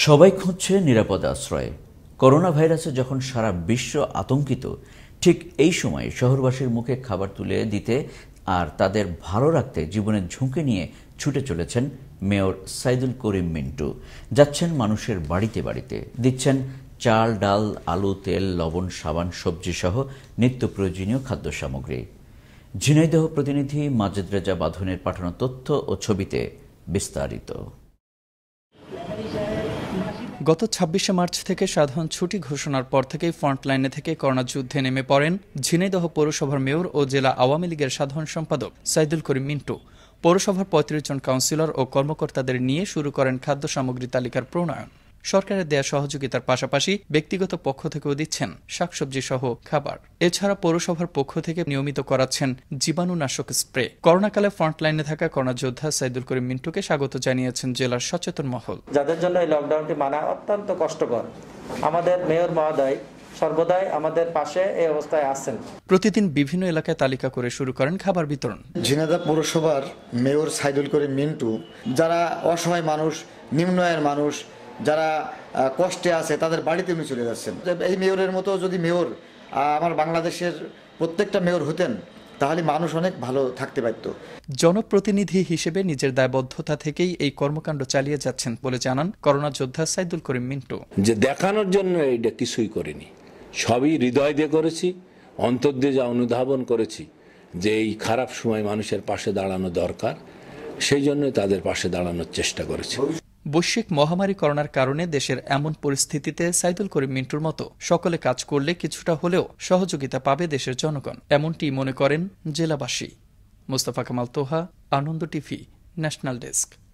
সবাই খুঁজছে নিরাপদ আশ্রয়। করোনা ভাইরাসে যখন সারা বিশ্ব আতঙ্কিত, ঠিক এই সময় শহরবাসীর মুখে খাবার তুলে দিতে আর তাদের ভালো রাখতে জীবনের ঝুঁকি নিয়ে ছুটে চলেছেন মেয়র সাইদুল করিম মিন্টু। যাচ্ছেন মানুষের বাড়িতে বাড়িতে, দিচ্ছেন চাল, ডাল, আলু, তেল, লবণ, সাবান, সবজি সহ নিত্য প্রয়োজনীয় খাদ্য সামগ্রী। ঝিনাইদহ প্রতিনিধি মাজেদ রেজা বাঁধনের পাঠানো তথ্য ও ছবিতে বিস্তারিত। গত ২৬শে মার্চ থেকে সাধারণ ছুটি ঘোষণার পর থেকেই ফ্রন্টলাইনে থেকে করোনা যুদ্ধে নেমে পড়েন ঝিনাইদহ পৌরসভার মেয়র ও জেলা আওয়ামী লীগের সাধারণ সম্পাদক সাইদুল করিম মিন্টু। পৌরসভার ৩৫ জন কাউন্সিলর ও কর্মকর্তাদের নিয়ে শুরু করেন খাদ্য সামগ্রী তালিকার প্রণয়ন। সরকারের দেয়া সহযোগিতার পাশাপাশি ব্যক্তিগত পক্ষ থেকেও দিচ্ছেন শাকসবজি সহ খাবার। এছাড়া পৌরসভার পক্ষ থেকে নিয়মিত করাচ্ছেন জীবাণুনাশক স্প্রে। করোনাকালে ফ্রন্টলাইনে থাকা করোনা যোদ্ধা সাইদুল করিম মিন্টুকে স্বাগত জানিয়েছেন জেলার সচেতন মহল। যাদের জন্য এই লকডাউনটি মানা অত্যন্ত কষ্টকর, আমাদের মেয়র মহোদয় সর্বদাই আমাদের পাশে এই অবস্থায় আছেন। প্রতিদিন বিভিন্ন এলাকায় তালিকা করে শুরু করেন খাবার বিতরণ। ঝিনাইদহ পৌরসভার মেয়র সাইদুল করিম মিন্টু যারা অসহায় মানুষ, নিম্ন আয়ের মানুষ, যারা কষ্টে আছে, তাদের বাড়িতে উনি চলে যাচ্ছেন। এই মেয়রের মতো যদি মেয়র আমার বাংলাদেশের প্রত্যেকটা মেয়র হতেন, তাহলে মানুষ অনেক ভালো থাকতে পারত। জনপ্রতিনিধি হিসেবে নিজের দায়বদ্ধতা থেকেই এই কর্মকাণ্ড চালিয়ে যাচ্ছেন বলে জানান করোনা যোদ্ধা সাইদুল করিম মিন্টু। যে দেখানোর জন্য এইটা কিছুই করিনি, সবই হৃদয় দিয়ে করেছি, অন্তর দিয়ে যা অনুধাবন করেছি যে এই খারাপ সময় মানুষের পাশে দাঁড়ানো দরকার, সেই জন্য তাদের পাশে দাঁড়ানোর চেষ্টা করেছি। বৈশ্বিক মহামারী করোনার কারণে দেশের এমন পরিস্থিতিতে সাইদুল করিম মিন্টুর মতো সকলে কাজ করলে কিছুটা হলেও সহযোগিতা পাবে দেশের জনগণ, এমনটি মনে করেন জেলাবাসী। Mostafa Kamal Toha, Ananda TV, national desk.